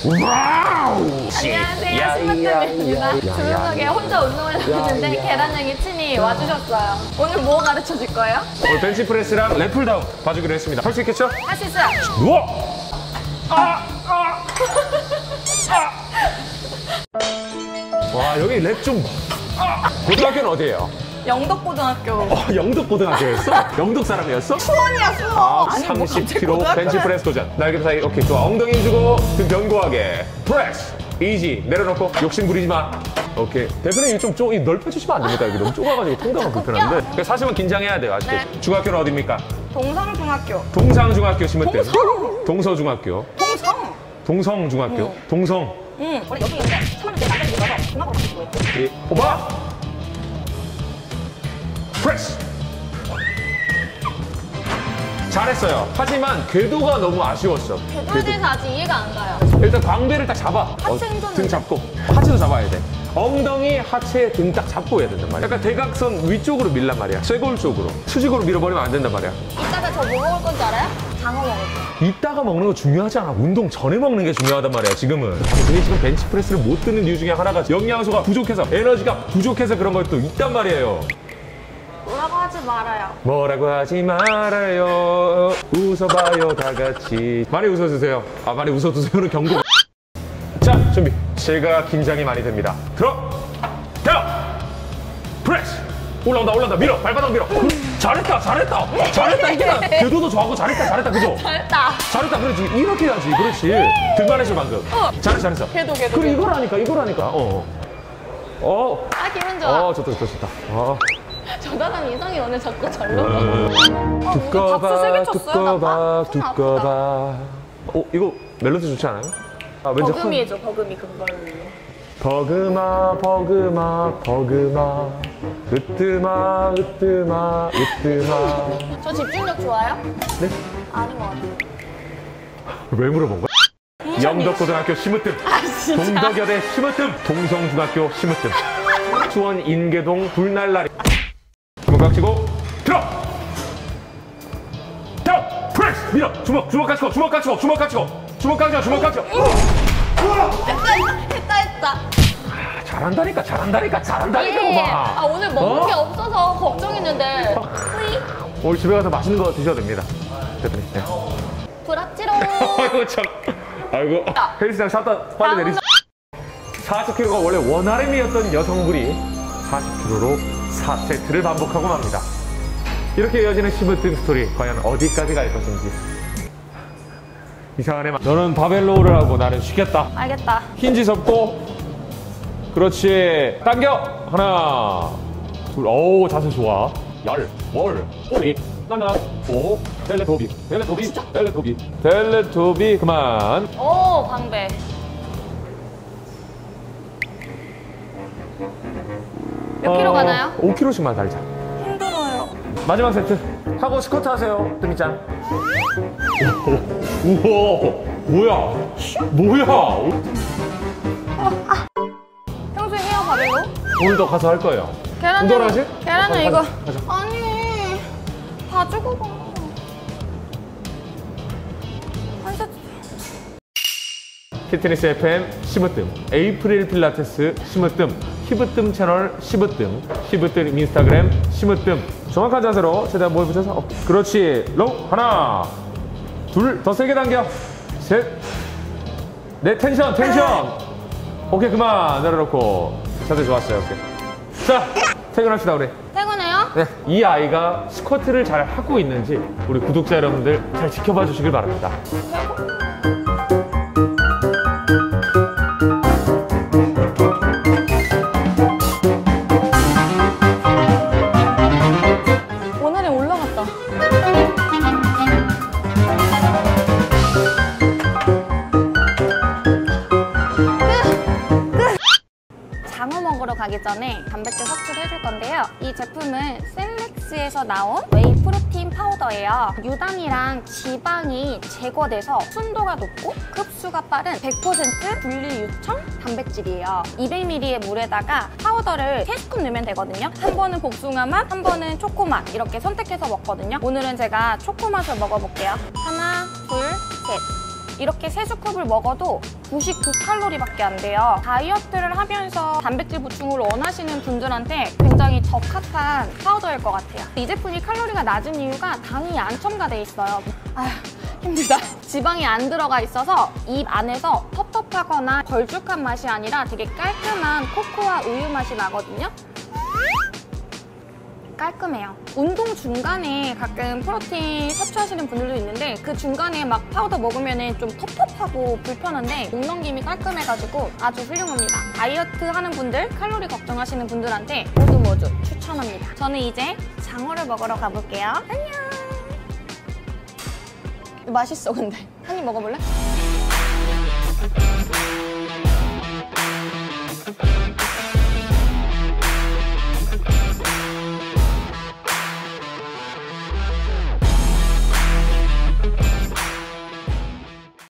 와우! 안녕하세요, 스마트입니다. 조용하게 혼자 운동을 하는데 계란형이 친히 와주셨어요. 오늘 뭐 가르쳐 줄 거예요? 오늘 벤치프레스랑 랩풀다운 봐주기로 했습니다. 할 수 있겠죠? 할 수 있어요. 누워! 와, 여기 랩 좀. 고등학교는 어디예요? 영덕고등학교. 영덕고등학교였어? 영덕 사람이었어? 수원이야, 수원. 아니, 30kg 벤치프레스 도전. 날개 사이, 오케이, 좋아. 엉덩이 주고 등 견고하게. 프레스! 이지. 내려놓고 욕심 부리지 마. 오케이. 대표님 좀 넓혀주시면 안 됩니까? 여기 너무 좁아가지고 통과가 불편한데. 그러니까 사실은 긴장해야 돼요, 아시죠? 네. 중학교는 어디입니까? 동성중학교. 동상중학교 심을 때. 동서중학교. 동성중학교. 동성. 우리 여기 있는데 3학년 때 남자들이 가서 중학으로 바뀌고 있고. 호박. 프레스. 잘했어요. 하지만 궤도가 너무 아쉬웠어. 궤도에 대해서 아직 이해가 안 가요. 일단 광배를 딱 잡아. 하체 힘줬는데. 등 잡고. 하체도 잡아야 돼. 엉덩이, 하체, 등 딱 잡고 해야 된단 말이야. 약간 대각선 위쪽으로 밀란 말이야. 쇄골 쪽으로. 수직으로 밀어버리면 안 된단 말이야. 이따가 저 뭐 먹을 건지 알아요? 장어 먹을 거예요. 이따가 먹는 거 중요하지 않아. 운동 전에 먹는 게 중요하단 말이야, 지금은. 근데 지금 벤치프레스를 못 드는 이유 중에 하나가 영양소가 부족해서, 에너지가 부족해서 그런 것도 있단 말이에요. 뭐라고 하지 말아요. 뭐라고 하지 말아요. 웃어봐요, 다 같이. 많이 웃어주세요. 많이 웃어주세요는 경고. 자, 준비. 제가 긴장이 많이 됩니다. 들어! 대요! 프레스! 올라온다, 밀어! 발바닥 밀어! 잘했다, 이게 나. 궤도도 좋아하고 잘했다, 그죠? 잘했다, 그렇지. 이렇게 해야지, 그렇지. 등만 해줘, 방금. 잘했어. 궤도. 그래, 이거라니까. 기분 좋아. 좋다. 저다람 이성이 오늘 자꾸 절로 가. 두꺼봐. 이거 멜로디 좋지 않아요? 왠지 버금이죠, 버금이 그걸로. 버그마. 으뜨마. 저 집중력 좋아요? 네? 아닌 것 같아요. 왜 물어본 거야? 영덕고등학교 심으뜸, 동덕여대 심으뜸, 동성중학교 심으뜸, 수원 인계동 불날라리. 주먹 치고 들어! 프레스! 밀어! 주먹 깍지고! 했다. 잘한다니까 예. 봐. 오늘 먹는 게 없어서 걱정했는데. 후이. 오늘 집에 가서 맛있는 거 드셔도 됩니다. 대표님. 네. 브라찌롱. 아이고. 헬스장 샀다 화를 내리시. 40kg가 원래 원RM이었던 여성분이 40kg로 4세트를 반복하고 맙니다. 이렇게 이어지는 심으뜸 스토리, 과연 어디까지 갈 것인지. 이상하네. 너는 바벨로우를 하고 나는 쉬겠다. 알겠다. 힌지 접고. 그렇지. 당겨. 하나, 둘. 오, 자세 좋아. 꼬리. 나나. 오. 텔레토비. 그만. 오, 방배. 몇 킬로 가나요? 5kg씩만 달자. 힘들어요. 마지막 세트. 하고 스쿼트 하세요, 뜸이짱. 우와. 뭐야? 평소에 해요, 바벨로? 오늘도 가서 할 거예요. 운동을 하지? 계란은 이거. 가자. 아니, 다 주고 가. 한 세트. 피트니스 FM 심으뜸, 에이프릴 필라테스 심으뜸, 히브뜸 채널 심으뜸, 히브뜸 인스타그램 심으뜸. 정확한 자세로 최대한 모여 붙여서 그렇지. 로우. 하나, 둘, 더 세게 당겨. 셋, 넷. 텐션. 오케이, 그만 내려놓고. 자세 좋았어요. 오케이. 자, 퇴근합시다 우리. 퇴근해요? 네, 이 아이가 스쿼트를 잘 하고 있는지 우리 구독자 여러분들 잘 지켜봐 주시길 바랍니다. 오늘은 올라갔다. 장어 먹으러 가기 전에 단백질 섭취를 해줄 건데요. 이 제품은 셀렉스에서 나온 웨이 프로틴 파우더예요. 유당이랑 지방이 제거돼서 순도가 높고 흡수가 빠른 100% 분리 유청 단백질이에요. 200ml의 물에다가 파우더를 3스푼 넣으면 되거든요. 한 번은 복숭아 맛, 한 번은 초코 맛 이렇게 선택해서 먹거든요. 오늘은 제가 초코 맛을 먹어볼게요. 하나, 둘, 셋. 이렇게 3스쿱을 먹어도 99칼로리밖에 안 돼요. 다이어트를 하면서 단백질 보충을 원하시는 분들한테 굉장히 적합한 파우더일 것 같아요. 이 제품이 칼로리가 낮은 이유가 당이 안 첨가돼 있어요. 아휴, 힘들다. 지방이 안 들어가 있어서 입 안에서 텁텁하거나 걸쭉한 맛이 아니라 되게 깔끔한 코코아 우유 맛이 나거든요. 깔끔해요. 운동 중간에 가끔 프로틴 섭취하시는 분들도 있는데 그 중간에 막 파우더 먹으면 좀 텁텁하고 불편한데 목 넘김이 깔끔해가지고 아주 훌륭합니다. 다이어트 하는 분들, 칼로리 걱정하시는 분들한테 모두 추천합니다. 저는 이제 장어를 먹으러 가볼게요. 안녕. 맛있어 근데. 한 입 먹어볼래?